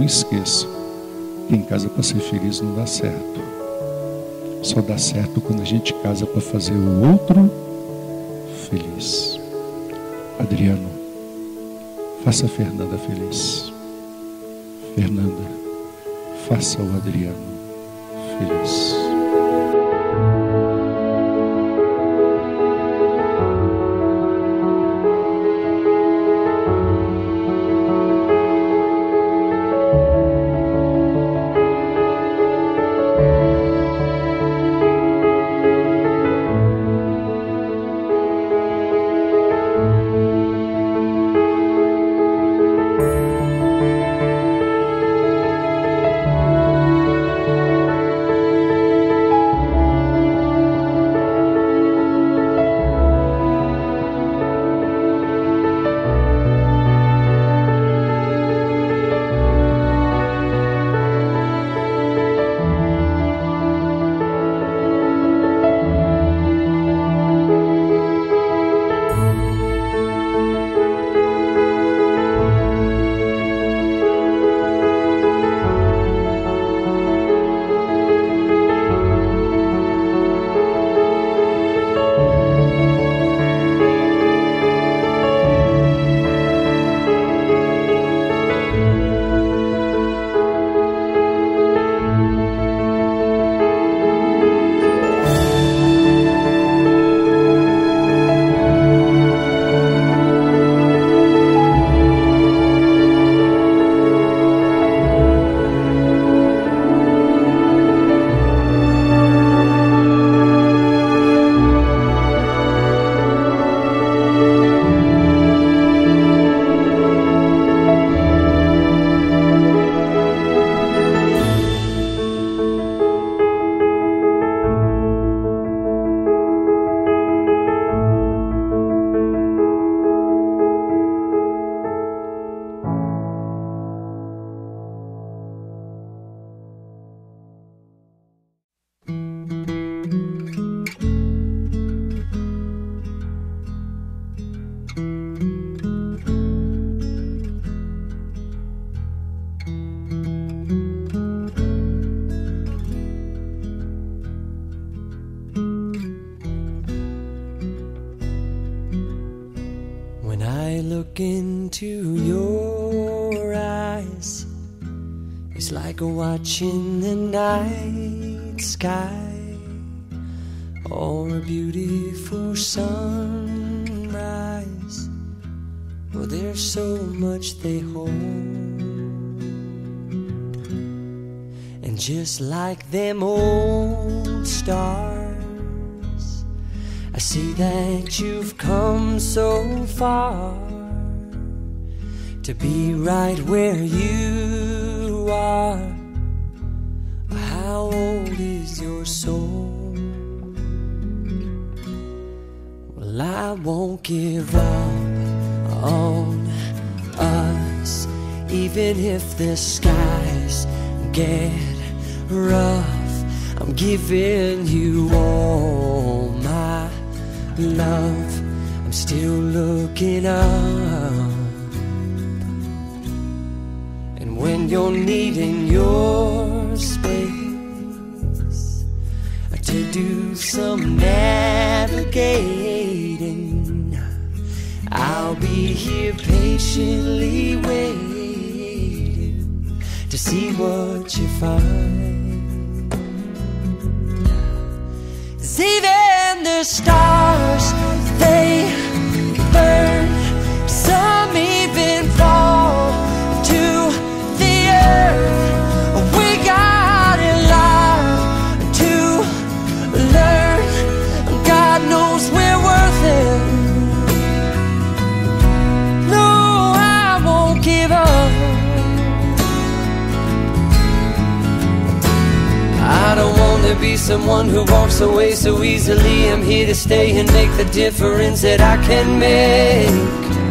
esqueça que em casa para ser feliz não dá certo. Só dá certo quando a gente casa para fazer o outro feliz. Adriano, faça a Fernanda feliz. Fernanda, faça o Adriano feliz. look into your eyes, it's like watching the night sky or a beautiful sunrise. Well, there's so much they hold, and just like them old stars, I see that you've come so far to be right where you are. How old is your soul? Well, I won't give up on us, even if the skies get rough. I'm giving you all my love. I'm still looking up, and when you're needing your space to do some navigating, I'll be here patiently waiting to see what you find. 'Cause even the stars, they burn, some even fall to the earth. We got a lot to learn. God knows we're worth it. No, I won't give up. I don't want to be someone who walks away so easily. I'm here to stay and make the difference that I can make.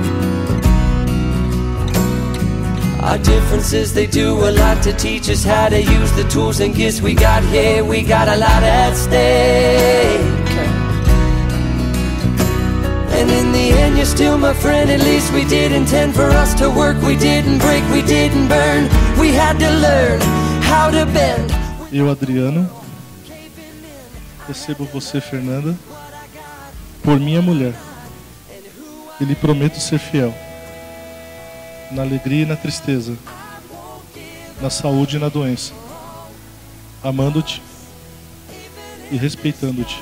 Our differences, they do a lot to teach us how to use the tools and gifts we got here. We got a lot at stake, and in the end you're still my friend. At least we did intend for us to work. We didn't break, we didn't burn. We had to learn how to bend. Eu, Adriano, recebo você, Fernanda, por minha mulher. E lhe prometo ser fiel, na alegria e na tristeza, na saúde e na doença, amando-te e respeitando-te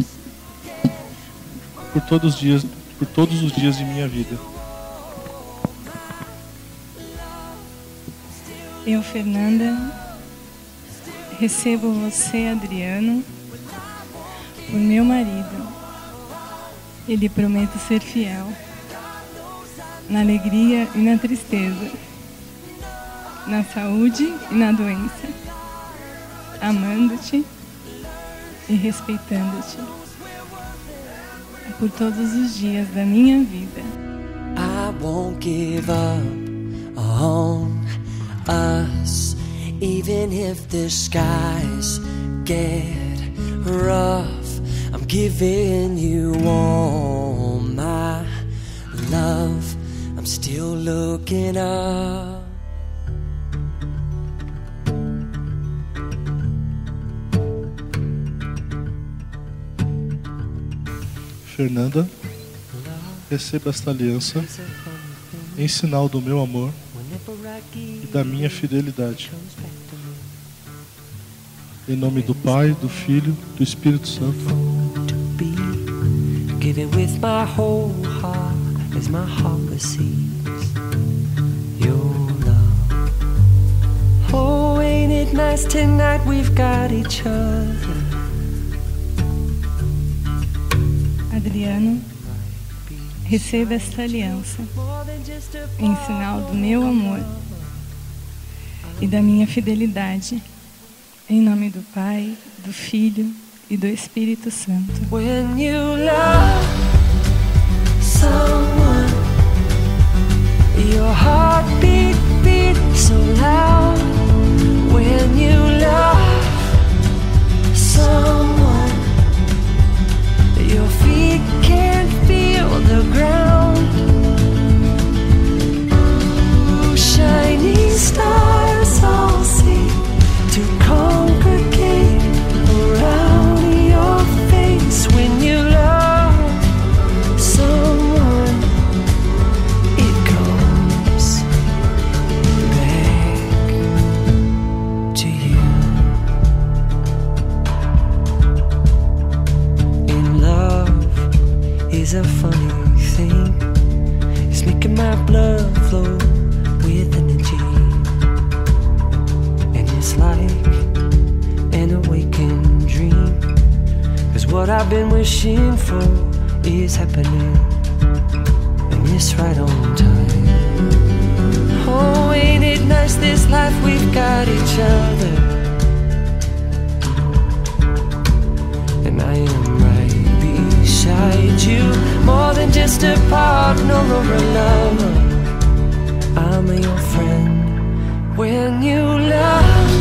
por todos os dias de minha vida. Eu, Fernanda, recebo você, Adriano, por meu marido. E lhe prometo ser fiel, na alegria e na tristeza, na saúde e na doença, amando-te e respeitando-te por todos os dias da minha vida. I won't give up on us, even if the skies get rough. I'm giving you all my love. I'm still looking up. Fernanda, receba esta aliança em sinal do meu amor e da minha fidelidade. Em nome do Pai, do Filho, do Espírito Santo. Giving with my whole heart as my heart receives your love. Oh, ain't it nice tonight we've got each other. Adriano, receba esta aliança em sinal do meu amor e da minha fidelidade. Em nome do Pai, do Filho e do Espírito Santo. When you love someone, your heart beat so loud. When you love someone, your feet can't feel the ground. Ooh, shining stars all seem to congregate around your face. When you love someone, it comes back to you. In love is a funny thing. It's making my blood flow with energy. It's like an awakened dream, 'cause what I've been wishing for is happening, and it's right on time. Oh, ain't it nice this life we've got each other. And I am right beside you, more than just a partner or a lover. I'm your friend. When you love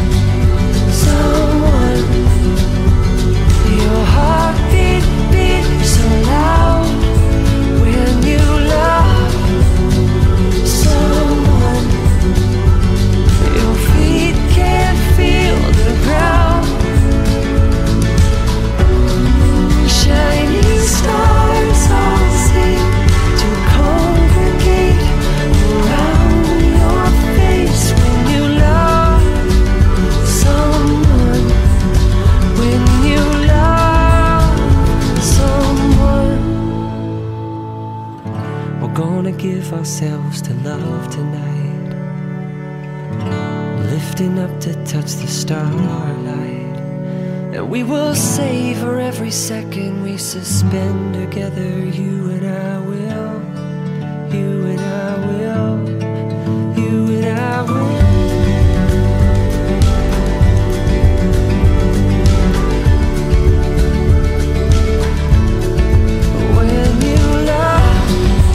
someone, your heart beat so loud. When you love someone, your feet can't feel the ground. Shining stars all seem to congregate around your face. When you love someone, when you love someone, we're gonna give ourselves to love tonight, lifting up to touch the starlight. And we will savor every second we suspend together. You and I will, you and I will, you and I will. When you love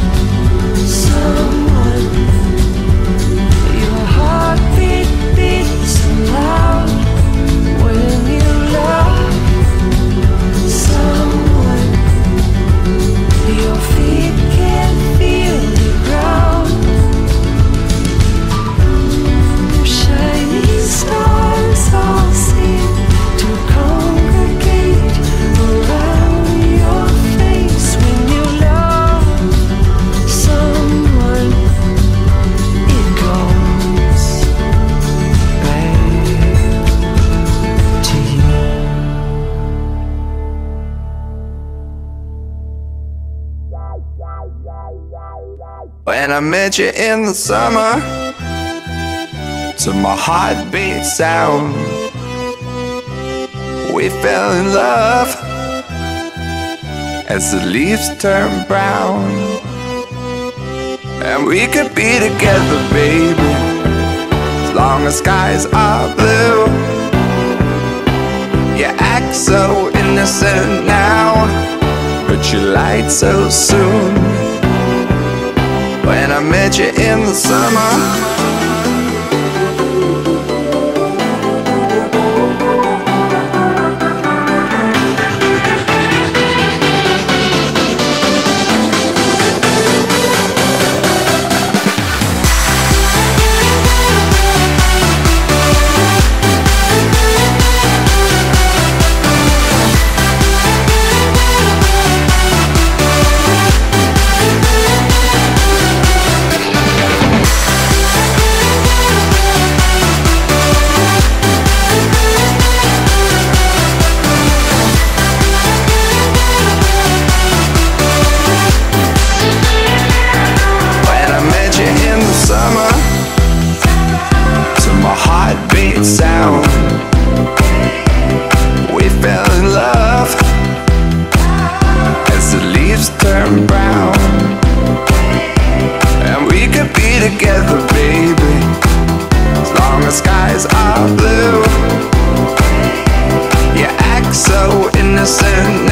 someone, your heart beat so loud. When you love someone, your feet can't When I met you in the summer, to my heartbeat sound, we fell in love as the leaves turn brown. And we could be together, baby, as long as skies are blue. You act so innocent now, but you lied so soon. When I met you in the summer, sound, we fell in love as the leaves turn brown. And we could be together, baby, as long as skies are blue. You act so innocent